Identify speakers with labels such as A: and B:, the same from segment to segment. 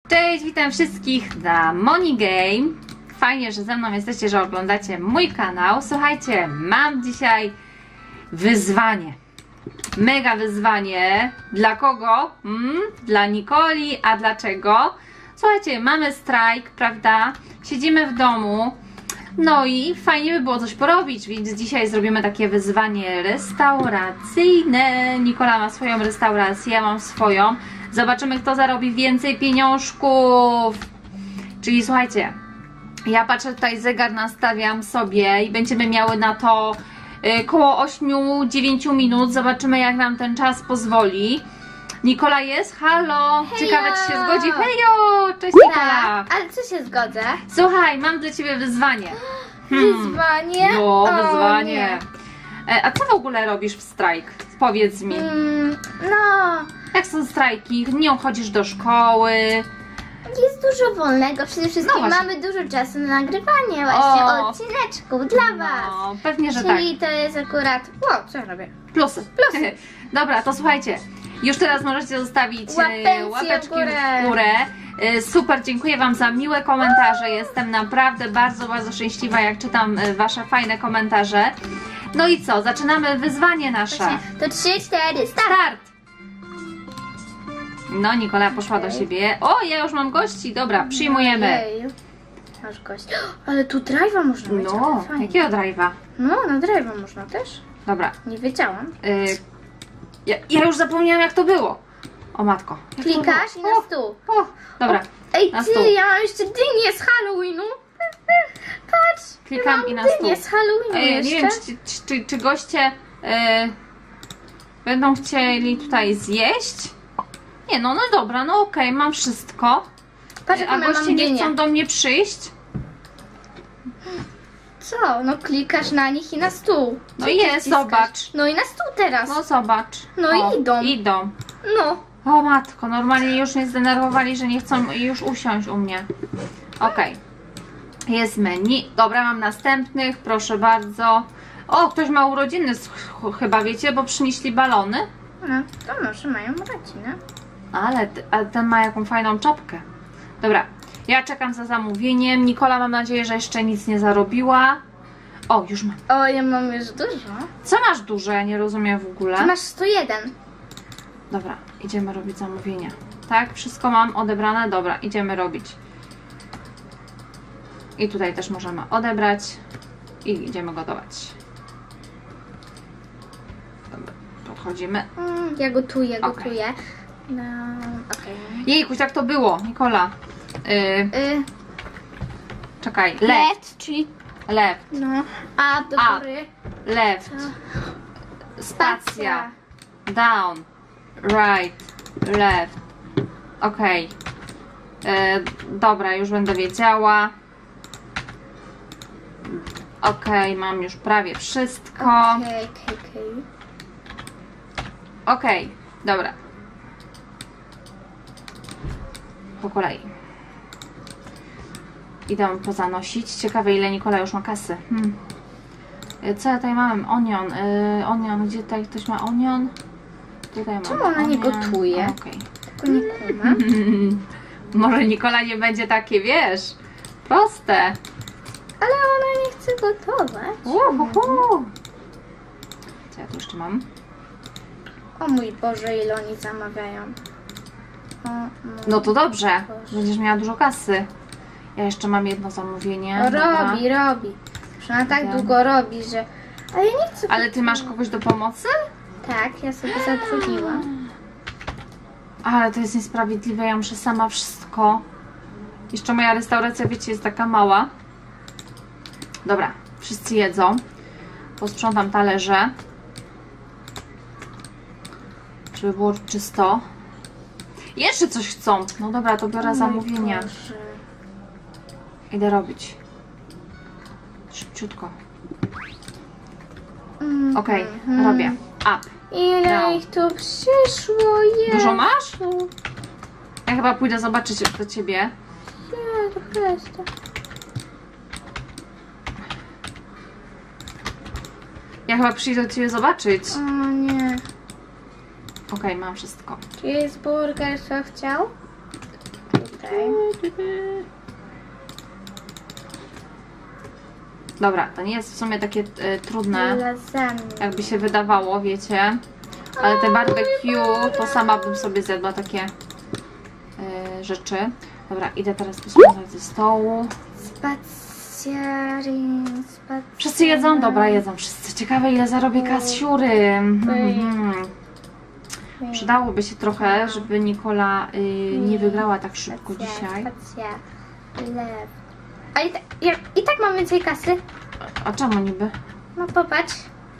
A: Cześć, witam wszystkich na Monigame. Fajnie, że ze mną jesteście, że oglądacie mój kanał. Słuchajcie, mam dzisiaj wyzwanie. Mega wyzwanie. Dla kogo? Dla Nikoli. A dlaczego? Słuchajcie, mamy strajk, prawda? Siedzimy w domu. No i fajnie by było coś porobić, więc dzisiaj zrobimy takie wyzwanie restauracyjne. Nikola ma swoją restaurację, ja mam swoją. Zobaczymy, kto zarobi więcej pieniążków. Czyli słuchajcie, ja patrzę tutaj, zegar nastawiam sobie i będziemy miały na to koło 8-9 minut. Zobaczymy, jak nam ten czas pozwoli. Nikola jest? Halo!
B: Hejo!
A: Ciekawe, czy się zgodzi. Hejo! Cześć, Nikola!
B: Ale co się zgodzę?
A: Słuchaj, mam dla ciebie wyzwanie.
B: Wyzwanie?
A: No,
B: O,
A: wyzwanie. A co w ogóle robisz w strajk? Powiedz mi.
B: No,
A: Jak są strajki? Nie chodzisz do szkoły?
B: jest dużo wolnego. Przede wszystkim
A: właśnie.
B: mamy dużo czasu na nagrywanie właśnie odcineczków dla was.
A: No, pewnie, że tak.
B: Czyli to jest akurat... Wow, co ja robię?
A: Plusy. Dobra, to słuchajcie. Już teraz możecie zostawić łapeczki w górę. Super, dziękuję wam za miłe komentarze. Jestem naprawdę bardzo, bardzo szczęśliwa, jak czytam wasze fajne komentarze. No i co? Zaczynamy wyzwanie nasze.
B: Właśnie, to 3, 4, start!
A: Start! No, Nikola poszła do siebie. O, ja już mam gości. Dobra, przyjmujemy.
B: Ojej. Masz gość. Ale tu drive'a można mieć.
A: No,
B: ale fajnie.
A: jakiego drive'a?
B: No, na drive'a można też.
A: Dobra.
B: Nie wiedziałam.
A: Ja już zapomniałam, jak to było. O matko. Jak to
B: Klikasz i
A: było?
B: na stół.
A: O, dobra.
B: Ej,
A: Na stół.
B: ty, ja mam jeszcze dynię z Halloweenu. Patrz,
A: Klikam
B: mam
A: i na
B: dynię
A: stół.
B: z Halloweenu jeszcze.
A: Nie wiem, czy goście będą chcieli tutaj zjeść. Nie, no dobra, no okej, mam wszystko.
B: Patrz,
A: A
B: jaką ja
A: goście
B: mam
A: nie
B: dynię.
A: chcą do mnie przyjść.
B: Co? No klikasz na nich i na stół.
A: No
B: Gdzie
A: jest,
B: wciskasz?
A: zobacz.
B: No i na stół teraz.
A: No zobacz.
B: No
A: O,
B: i idą.
A: Idą.
B: No.
A: O matko, normalnie już mnie zdenerwowali, że nie chcą już usiąść u mnie. Okej. Jest menu. Dobra, mam następnych, proszę bardzo. O, ktoś ma urodziny chyba, wiecie, bo przynieśli balony.
B: No, to może mają rodzinę.
A: Ale ten ma jaką fajną czapkę. Dobra, ja czekam za zamówieniem. Nikola, mam nadzieję, że jeszcze nic nie zarobiła. O, już mam.
B: O, ja mam już dużo.
A: Co masz duże? Ja nie rozumiem w ogóle.
B: Ty masz 101.
A: Dobra, idziemy robić zamówienia. Tak, wszystko mam odebrane. Dobra, idziemy robić. I tutaj też możemy odebrać. I idziemy gotować. Dobra, podchodzimy.
B: Ja gotuję.
A: Okej.
B: No, okej.
A: Jejkuś, tak to było, Nikola. Czekaj, left,
B: czyli...
A: left,
B: No, a do
A: Up.
B: góry.
A: left, spacja, down, right, left. Okej. Dobra, już będę wiedziała. Okej, mam już prawie wszystko.
B: Okej.
A: Okej, dobra. Po kolei. Idę pozanosić. Ciekawe, ile Nikola już ma kasy. Co ja tutaj mam? Onion. Onion. Gdzie tutaj ktoś ma onion? Tutaj mam.
B: Czemu ona nie gotuje?
A: Okej.
B: Tylko nie kumam.
A: Może Nikola nie będzie takie, wiesz, proste.
B: Ale ona nie chce gotować.
A: Uhuhu. Co ja tu jeszcze mam?
B: O mój Boże, ile oni zamawiają. O mój
A: No to dobrze.
B: Boże.
A: Będziesz miała dużo kasy. Ja jeszcze mam jedno zamówienie.
B: Robi. Że ona tak
A: Dobra.
B: długo robi, że... Ale ja nie chcę...
A: Ale ty masz kogoś do pomocy?
B: Tak, ja sobie zatrudniłam.
A: Ale to jest niesprawiedliwe, ja muszę sama wszystko. Jeszcze moja restauracja, wiecie, jest taka mała. Dobra, wszyscy jedzą. Posprzątam talerze, żeby było czysto. Jeszcze coś chcą. No dobra, to biorę zamówienia.
B: Boże.
A: Idę robić. Szybciutko. Okej, robię. Up.
B: Ile
A: Down.
B: ich tu przyszło? Jezu.
A: Dużo masz? Ja chyba pójdę zobaczyć do ciebie.
B: Nie, to prosto.
A: Ja chyba przyjdę do ciebie zobaczyć.
B: O nie.
A: Okej, mam wszystko.
B: Czy jest burger, co chciał? Tutaj.
A: Dobra, to nie jest w sumie takie trudne,
B: Lasagne.
A: jakby się wydawało, wiecie. Ale te barbecue, to sama bym sobie zjadła takie rzeczy. Dobra, idę teraz posprzątać ze stołu.
B: Spacjarin.
A: Wszyscy jedzą? Dobra, jedzą wszyscy. Ciekawe, ile zarobię kasiury. Przydałoby się trochę, żeby Nikola nie wygrała tak szybko dzisiaj.
B: Spacja. Lew. A i tak mam więcej kasy.
A: A czemu niby?
B: No popatrz.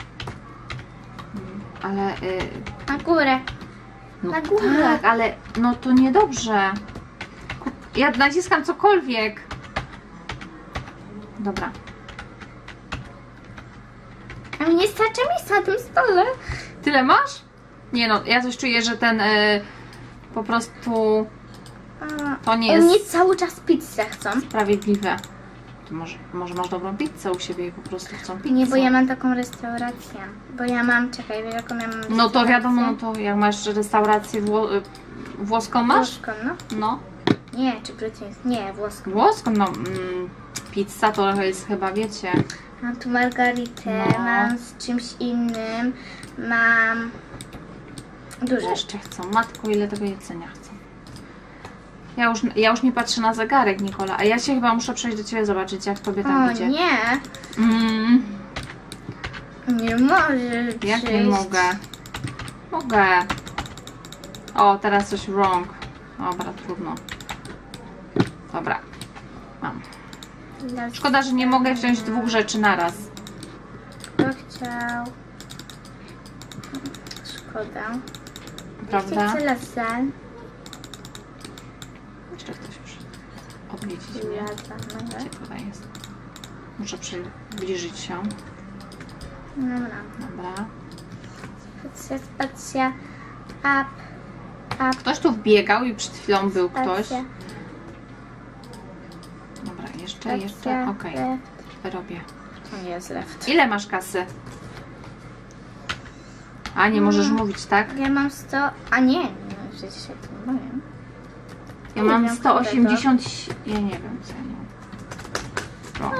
A: Ale...
B: Na górę.
A: no
B: Na górę.
A: tak, ale no to niedobrze. Ja naciskam cokolwiek. Dobra.
B: A mi nie starczy miejsca na tym stole.
A: Tyle masz? Nie no, ja coś czuję, że ten po prostu to nie
B: Oni
A: jest
B: cały czas pizzę chcą.
A: sprawiedliwe. To może masz dobrą pizzę u siebie i po prostu chcą pizzę.
B: Nie, bo ja mam taką restaurację. Bo ja mam, czekaj, wiesz jaką ja mam
A: No to
B: restaurację?
A: wiadomo, no to jak masz restaurację włoską masz?
B: Włoską, no.
A: No.
B: Nie, czy brytyjską? Nie, włoską.
A: Włoską, no. Pizza to jest chyba, wiecie.
B: Mam tu margaritę,
A: No.
B: mam z czymś innym, mam dużo.
A: Jeszcze chcą. Matko, ile tego jedzenia chcą. Ja już nie patrzę na zegarek, Nikola, a ja się chyba muszę przejść do Ciebie zobaczyć, jak Tobie tam
B: O
A: idzie.
B: nie, nie możesz
A: Jak nie
B: przyjść.
A: mogę? Mogę. O, teraz coś wrong. Dobra, trudno. Dobra. Mam. Szkoda, że nie mogę wziąć dwóch rzeczy naraz.
B: Kto chciał? Szkoda.
A: Prawda?
B: Chcę lasagne.
A: Jeszcze ktoś już odwiedzić mnie. Gdzie tutaj jest? Muszę przybliżyć się.
B: Dobra.
A: Dobra.
B: Spacja. Up.
A: Ktoś tu wbiegał i przed chwilą był ktoś.
B: Spacja.
A: Dobra, jeszcze. Okej. Robię.
B: To nie jest left.
A: Ile masz kasy? A, nie możesz mówić, tak?
B: Ja mam 100. A nie, przecież się to powiem.
A: Ja
B: Nie
A: mam
B: wiem,
A: 180... Ja nie wiem, co ja mam.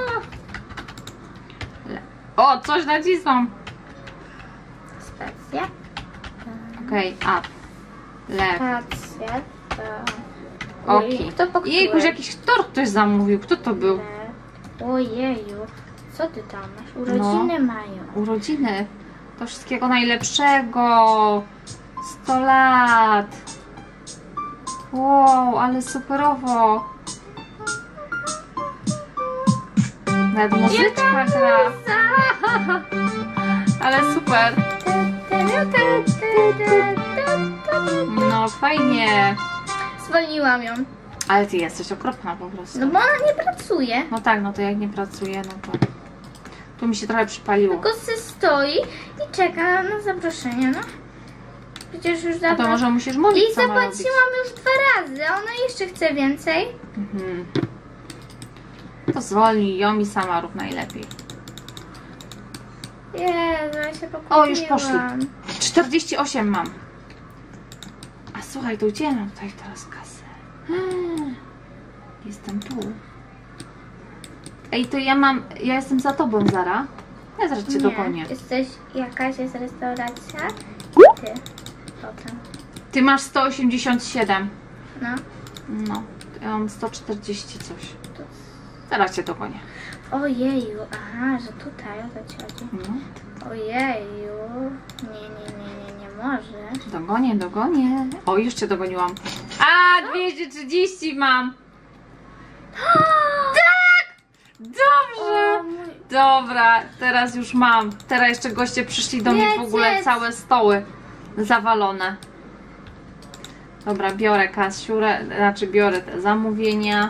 A: O, coś nacisnął.
B: Spacja.
A: Okej, up. Left.
B: Spacja.
A: Okej.
B: Kto pokrył?
A: Jejkuś, jakiś tort ktoś zamówił. Kto to był?
B: Ojeju. Co ty tam masz? Urodziny mają.
A: Urodziny. To wszystkiego najlepszego. 100 lat. Wow, ale superowo. Nawet muzyczka gra. Ale super. No fajnie.
B: Zwolniłam ją.
A: Ale ty jesteś okropna po prostu.
B: No bo ona nie pracuje.
A: No tak, no to jak nie pracuje, no to... Tu mi się trochę przypaliło.
B: Tylko se stoi i czeka na zaproszenie, no. Przecież już
A: No to
B: dawno...
A: może musisz mówić,
B: I
A: co ma robić.
B: zapłaciłam już 2 razy, a ona jeszcze chce więcej.
A: Mhm. To zwolnij ją i sama rób najlepiej.
B: Jezu, ja się pokupiłam.
A: O, już poszli. 48 mam. A słuchaj, to gdzie mam tutaj teraz kasę? Jestem tu. Ej, to ja jestem za tobą, Zara. Ja zaraz cię dogonię.
B: Jesteś, jakaś jest restauracja i ty potem.
A: Ty masz 187.
B: No.
A: No, ja mam 140 coś. Zaraz cię dogonię.
B: Ojeju, aha, że tutaj o to ci chodzi.
A: No.
B: Ojeju, nie może.
A: Dogonię. O, już cię dogoniłam. A, 230 mam. Tak! Dobrze!
B: O mój...
A: Dobra, teraz już mam. Teraz jeszcze goście przyszli do mnie w ogóle
B: Jedz.
A: całe stoły zawalone. Dobra, biorę kasiurę, znaczy biorę te zamówienia.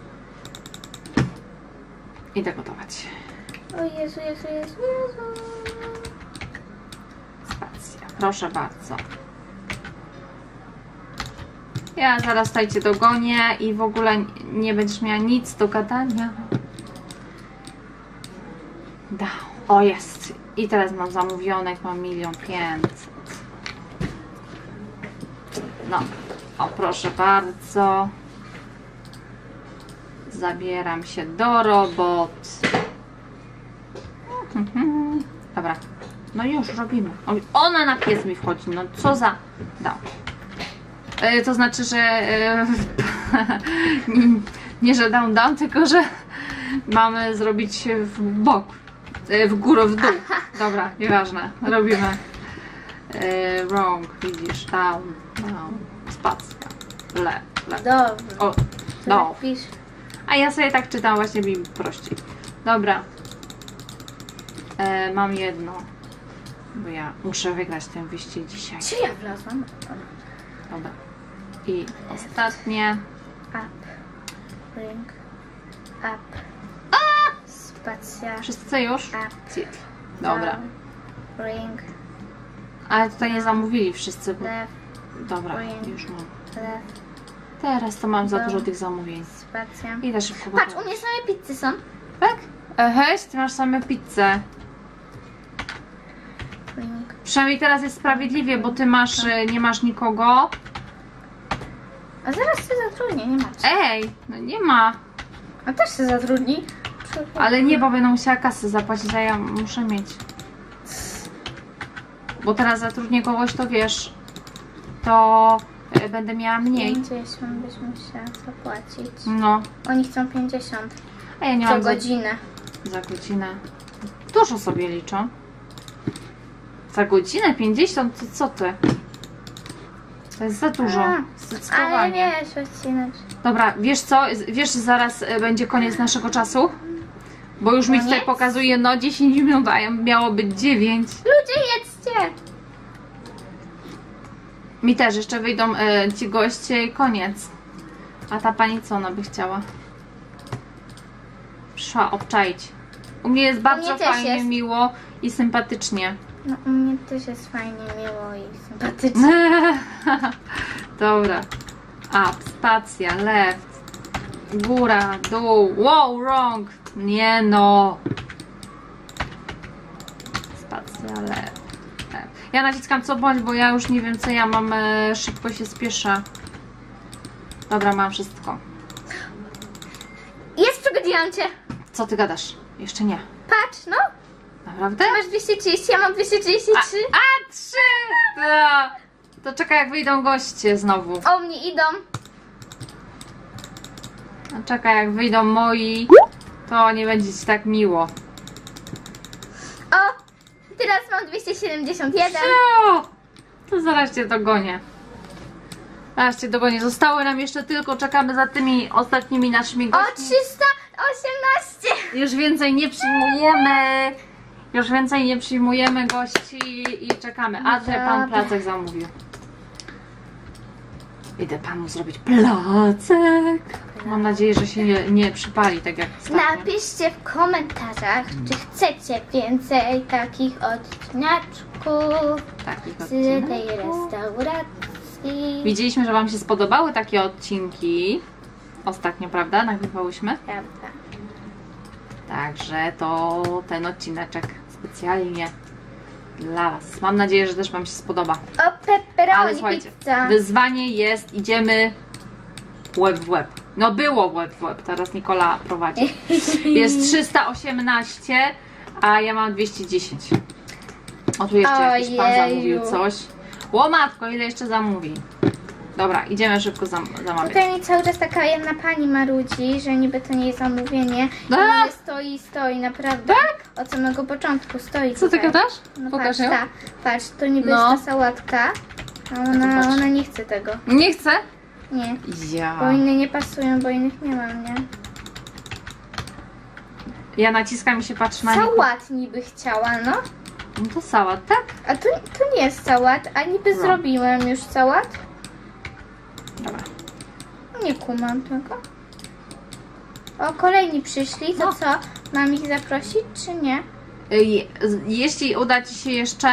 A: Idę gotować.
B: O Jezu.
A: Spacja, proszę bardzo. Ja zaraz tutaj cię dogonię i w ogóle nie będziesz miała nic do gadania. O, jest. I teraz mam zamówionek, mam 1 500 000. No, o proszę bardzo. Zabieram się do robot. Dobra. No już robimy. Ona na pies mi wchodzi. No co za... No. To znaczy, że nie, że down, tylko że mamy zrobić w bok. W górę, w dół. Dobra, nieważne. Robimy. Wrong, widzisz, down. Spacja. Left.
B: Dobrze.
A: O, no.
B: Pisz.
A: A ja sobie tak czytam, właśnie mi prościej. Dobra. Mam jedno. Bo ja muszę wygrać ten wyścig dzisiaj.
B: Czy ja wlazłam?
A: Dobra. I ostatnie.
B: Up. Ring. Up. Spacja.
A: Wszyscy już?
B: Up.
A: Dobra.
B: Down. Ring.
A: Ale tutaj nie zamówili wszyscy. Bo...
B: Left.
A: Dobra,
B: Ring.
A: już mam.
B: Left.
A: Teraz to mam za
B: Down.
A: dużo tych zamówień.
B: Spacja.
A: Idę szybko.
B: Patrz, u mnie same pizzy są.
A: Tak? Hej, ty masz same pizzę.
B: Ring.
A: Przynajmniej teraz jest sprawiedliwie, bo ty masz, nie masz nikogo.
B: A zaraz się zatrudnię, nie macie.
A: Ej, no nie ma.
B: A też się zatrudni.
A: Ale nie, bo będę musiała kasę zapłacić, a ja muszę mieć. Bo teraz zatrudnię kogoś, to wiesz, to będę miała mniej.
B: 50 byśmy musiała zapłacić.
A: No,
B: Oni chcą 50
A: a ja nie
B: co
A: mam
B: godzinę.
A: za godzinę. Dużo sobie liczą. Za godzinę 50? To co ty? To jest za dużo.
B: Ale
A: Zdecydowanie.
B: wiesz, odcinać.
A: Dobra, wiesz co? Wiesz, że zaraz będzie koniec naszego czasu? Bo już mi tutaj
B: Koniec?
A: pokazuje, no 10 minut, a miało być 9.
B: Ludzie, jedzcie!
A: Mi też jeszcze wyjdą ci goście i koniec. A ta pani co ona by chciała? Przyszła obczaić. U mnie jest bardzo
B: też
A: fajnie,
B: jest.
A: miło i sympatycznie.
B: No u mnie też jest fajnie, miło i sympatycznie.
A: Dobra. Up, spacja, left. Góra, dół. Wow, wrong. Nie no. Spacja, left. Ja naciskam co bądź, bo ja już nie wiem co ja mam, szybko się spieszę. Dobra, mam wszystko.
B: Jest, przygodziłam cię!
A: Co ty gadasz? Jeszcze nie.
B: Patrz, no!
A: Naprawdę?
B: Ty masz 230, ja mam 233.
A: A 3! To czekaj jak wyjdą goście znowu.
B: O mnie idą.
A: A czekaj jak wyjdą moi, to nie będzie ci tak miło.
B: O! Teraz mam 271.
A: To zaraz cię dogonię. Zaraz cię dogonię. Zostały nam jeszcze tylko, czekamy za tymi ostatnimi naszymi
B: O,
A: gośćmi.
B: 318.
A: Już więcej nie przyjmujemy. Już więcej nie przyjmujemy gości i czekamy. A że pan placek zamówił. Idę panu zrobić placek. Mam nadzieję, że się nie przypali tak jak ostatnio.
B: Napiszcie w komentarzach, czy chcecie więcej takich odcineczków
A: Takich
B: z
A: odcinek.
B: tej restauracji.
A: Widzieliśmy, że wam się spodobały takie odcinki. Ostatnio, prawda? Nagrywałyśmy.
B: Prawda.
A: Także to ten odcineczek specjalnie dla was. Mam nadzieję, że też wam się spodoba.
B: O,
A: Ale
B: pepperoni
A: słuchajcie,
B: pizza.
A: wyzwanie jest, idziemy łeb w łeb. No było łeb w łeb, teraz Nikola prowadzi. Jest 318, a ja mam 210. O, tu jeszcze jakiś pan
B: Ojeju.
A: zamówił coś. Łomatko, ile jeszcze zamówi? Dobra, idziemy szybko zamawiać.
B: Tutaj mi cały czas taka jedna pani marudzi, że niby to nie jest zamówienie. I
A: A!
B: mnie stoi, naprawdę. Tak? Od samego początku stoi.
A: Co ty
B: tutaj.
A: gadasz?
B: No
A: Pokaż
B: patrz,
A: ją.
B: patrz, to niby
A: No.
B: jest ta sałatka. A
A: Zobacz.
B: ona nie chce tego.
A: Nie chcę?
B: Nie.
A: Ja.
B: Bo inne nie pasują, bo innych nie mam, nie?
A: Ja naciskam i się patrzę na nie.
B: Sałat niby chciała, no.
A: No to sałat, tak?
B: A to nie jest sałat, a niby
A: No.
B: zrobiłem już sałat.
A: Dobra.
B: Nie kumam tego. O, kolejni przyszli, to
A: No.
B: co? Mam ich zaprosić, czy nie?
A: Jeśli uda ci się jeszcze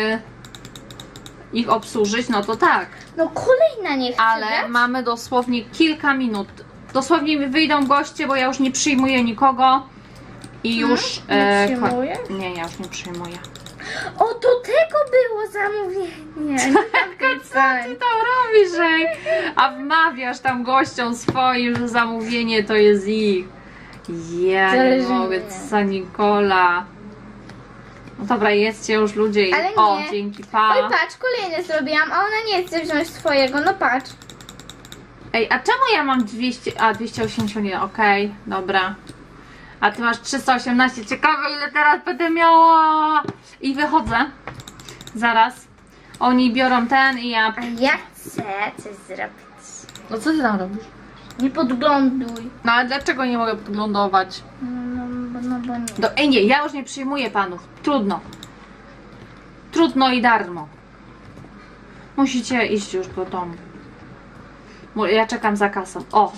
A: ich obsłużyć, no to tak.
B: No kolejna nie chce
A: Ale
B: dać.
A: mamy dosłownie kilka minut. Dosłownie mi wyjdą goście, bo ja już nie przyjmuję nikogo. I już...
B: Nie przyjmujesz?
A: Nie, ja już nie przyjmuję.
B: O, do tego było zamówienie.
A: Co ty tam robisz, ej? A wmawiasz tam gościom swoim, że zamówienie to jest ich. Ja nie
B: Zależy
A: mogę,
B: mnie.
A: co Nikola. No dobra, jedzcie już ludzie i...
B: Ale
A: O,
B: nie.
A: dzięki, pa.
B: Oj, patrz, kolejne zrobiłam, a ona nie chce wziąć swojego, no patrz.
A: Ej, a czemu ja mam 200... A, 281, okej, dobra. A ty masz 318, ciekawe ile teraz będę miała. I wychodzę. Zaraz. Oni biorą ten i ja...
B: A ja chcę coś zrobić.
A: No co ty tam robisz?
B: Nie podgląduj.
A: No ale dlaczego nie mogę podglądować?
B: No bo nie.
A: Ej nie, ja już nie przyjmuję panów. Trudno. Trudno i darmo. Musicie iść już do domu. Ja czekam za kasą. O!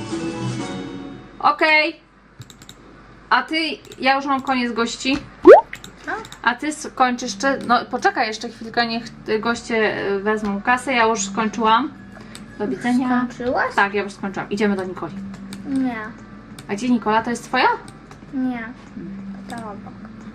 A: Okej. A ty, ja już mam koniec gości. A ty skończysz jeszcze... No poczekaj jeszcze chwilkę, niech goście wezmą kasę. Ja już skończyłam. Do widzenia.
B: Skończyłaś?
A: Tak, ja już skończyłam. Idziemy do Nikoli.
B: Nie,
A: A gdzie Nikola? To jest twoja?
B: nie. To obok.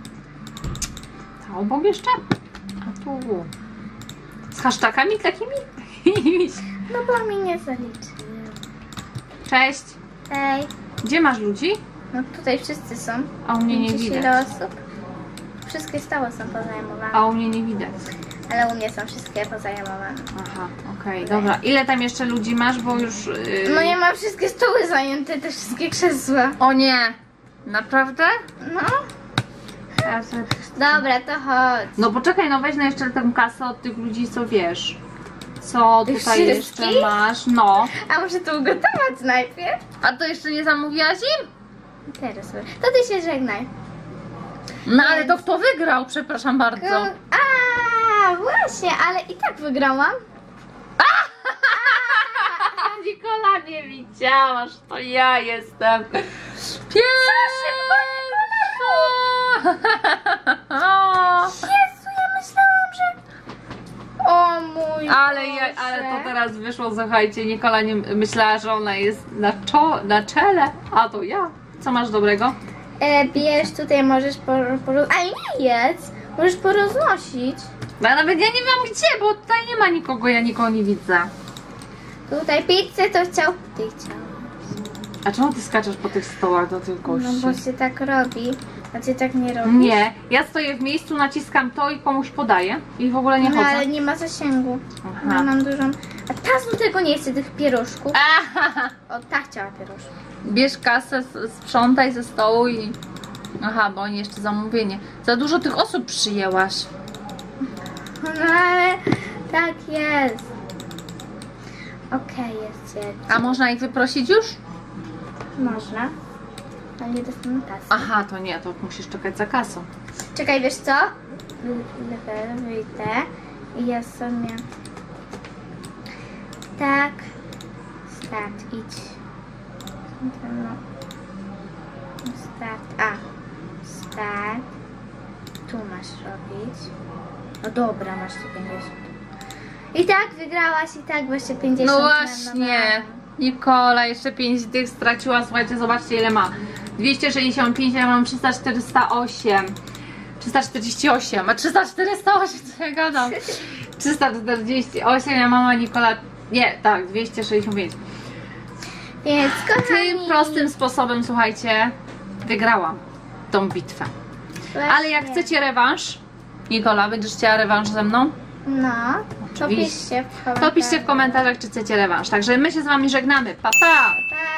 A: A obok jeszcze? A tu. Z hasztagami takimi?
B: No bo mi nie zaliczyły.
A: Cześć.
B: Ej,
A: Gdzie masz ludzi?
B: no tutaj wszyscy są.
A: A u mnie nie
B: Widzisz,
A: widać.
B: ile osób? Wszystkie stałe są pozajmowane.
A: A u mnie nie widać.
B: Ale u mnie są wszystkie pozajmowane.
A: Aha, okej, dobra. Ile tam jeszcze ludzi masz, bo już...
B: No ja mam wszystkie stoły zajęte, te wszystkie krzesła.
A: O nie! Naprawdę?
B: No.
A: Ja sobie-
B: Dobra, to chodź.
A: No poczekaj, no weź na jeszcze tę kasę od tych ludzi, co wiesz. Co
B: Tych
A: tutaj jeszcze
B: wszystkich?
A: masz? No.
B: A muszę to ugotować najpierw?
A: A to jeszcze nie zamówiłaś im?
B: Teraz. To ty się żegnaj.
A: No ale to kto wygrał? Przepraszam bardzo.
B: A, właśnie, ale i tak wygrałam.
A: Nikola nie widziałaś, to ja jestem.
B: Jezu, ja myślałam, że... O mój
A: Ale
B: Boże.
A: to teraz wyszło, słuchajcie, Nikola nie myślała, że ona jest na czele, a to ja. Co masz dobrego?
B: Bierz, tutaj możesz a nie jedz. Możesz poroznosić.
A: No nawet ja nie wiem gdzie, bo tutaj nie ma nikogo, ja nikogo nie widzę.
B: Tutaj pizzę to chciał. Ty chciałeś.
A: A czemu ty skaczesz po tych stołach do tych gości?
B: No bo się tak robi. A ty tak nie robisz.
A: Nie, ja stoję w miejscu, naciskam to i komuś podaję i w ogóle nie
B: No
A: chodzę.
B: ale nie ma zasięgu.
A: Aha.
B: Ja mam dużą. A ta z tego nie chce tych pieruszków.
A: Aha.
B: O, ta chciała pieruszków.
A: Bierz kasę, sprzątaj ze stołu i... Aha, bo oni jeszcze zamówienie. Za dużo tych osób przyjęłaś.
B: No ale tak jest. Okej, jest jedź.
A: A można ich wyprosić już?
B: Można. Ale nie dostanę kasy.
A: Aha, to nie, to musisz czekać za kasą.
B: Czekaj, wiesz co? Wyjdę i ja sobie... Tak. Start, idź. No. Start, start. Tu masz robić. No dobra, masz tu 50. I tak wygrałaś, i tak właśnie 50.
A: No właśnie. Nikola jeszcze 5 tych straciła. Słuchajcie, zobaczcie ile ma. 265, ja mam 348. 348, a 348, co ja gadam? 348, ja mama Nikola... Nie, tak, 265.
B: Więc kochani...
A: Tym prostym sposobem, słuchajcie, wygrałam tą bitwę.
B: Właśnie.
A: Ale jak chcecie rewanż, Nikola, będziesz chciała rewanż ze mną?
B: No, to
A: Oczywiście.
B: piszcie w komentarzach.
A: To piszcie w komentarzach, czy chcecie rewanż. Także my się z wami żegnamy. Pa, pa!
B: Pa!